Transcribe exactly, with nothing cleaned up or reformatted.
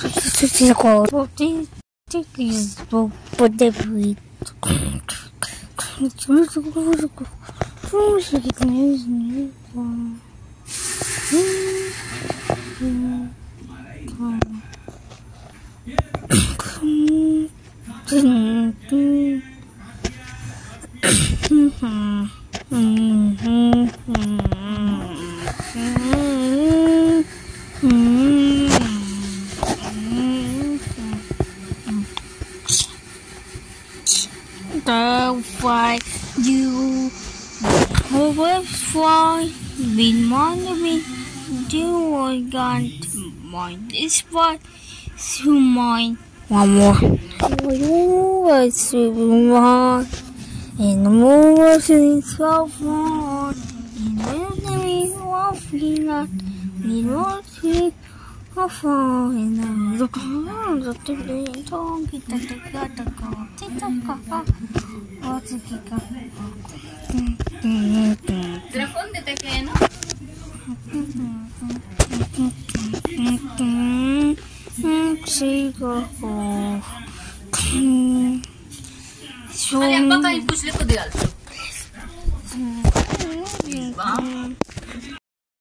Why you always fly with money do I can't mind this part to mine one more you was one in the moon was in so far in the me walking out we want to fall in the ground of the tongue kita dekat dekat kita Dragón de tequeno. Kalian pakai push ko di alto.